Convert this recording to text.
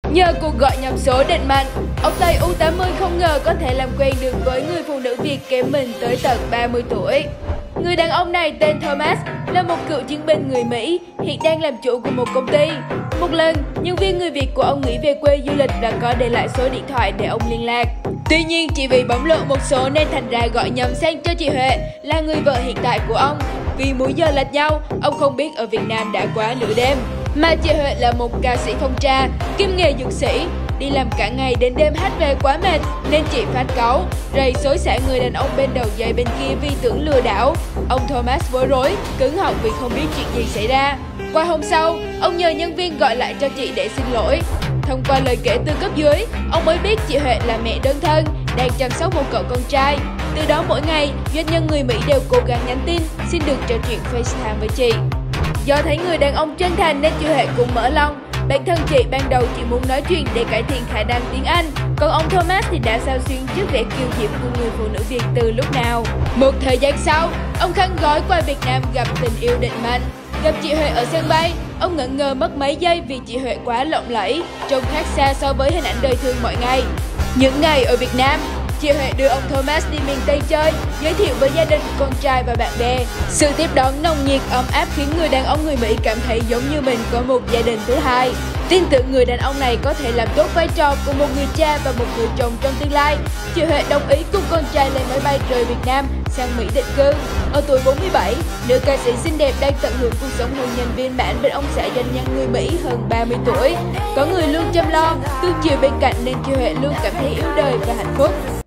Nhờ cuộc gọi nhầm số định mệnh, ông Tây U80 không ngờ có thể làm quen được với người phụ nữ Việt kém mình tới tận 30 tuổi. Người đàn ông này tên Thomas là một cựu chiến binh người Mỹ, hiện đang làm chủ của một công ty. Một lần, nhân viên người Việt của ông nghĩ về quê du lịch và có để lại số điện thoại để ông liên lạc. Tuy nhiên, chỉ vì bấm lộn một số nên thành ra gọi nhầm sang cho chị Huệ là người vợ hiện tại của ông. Vì múi giờ lệch nhau, ông không biết ở Việt Nam đã quá nửa đêm. Mà chị Huệ là một ca sĩ phong trà, kiêm nghề dược sĩ. Đi làm cả ngày đến đêm hát về quá mệt nên chị phát cáu, rầy xối xả người đàn ông bên đầu dây bên kia vì tưởng lừa đảo. Ông Thomas bối rối, cứng họng vì không biết chuyện gì xảy ra. Qua hôm sau, ông nhờ nhân viên gọi lại cho chị để xin lỗi. Thông qua lời kể từ cấp dưới, ông mới biết chị Huệ là mẹ đơn thân, đang chăm sóc một cậu con trai. Từ đó mỗi ngày, doanh nhân người Mỹ đều cố gắng nhắn tin, xin được trò chuyện FaceTime với chị. Do thấy người đàn ông chân thành nên chị Huệ cũng mở lòng. Bản thân chị ban đầu chỉ muốn nói chuyện để cải thiện khả năng tiếng Anh, còn ông Thomas thì đã xao xuyến trước vẻ kiêu diễm của người phụ nữ Việt từ lúc nào. Một thời gian sau, ông khăn gói qua Việt Nam gặp tình yêu định mệnh. Gặp chị Huệ ở sân bay, ông ngẩn ngơ mất mấy giây vì chị Huệ quá lộng lẫy, trông khác xa so với hình ảnh đời thường mọi ngày. Những ngày ở Việt Nam, chị Huệ đưa ông Thomas đi miền Tây chơi, giới thiệu với gia đình, con trai và bạn bè. Sự tiếp đón nồng nhiệt ấm áp khiến người đàn ông người Mỹ cảm thấy giống như mình có một gia đình thứ hai. Tin tưởng người đàn ông này có thể làm tốt vai trò của một người cha và một người chồng trong tương lai. Chị Huệ đồng ý cùng con trai lên máy bay rời Việt Nam sang Mỹ định cư. Ở tuổi 47, nữ ca sĩ xinh đẹp đang tận hưởng cuộc sống hôn nhân viên mãn bên ông xã doanh nhân người Mỹ hơn 30 tuổi. Có người luôn chăm lo, cưng chiều bên cạnh nên chị Huệ luôn cảm thấy yếu đời và hạnh phúc.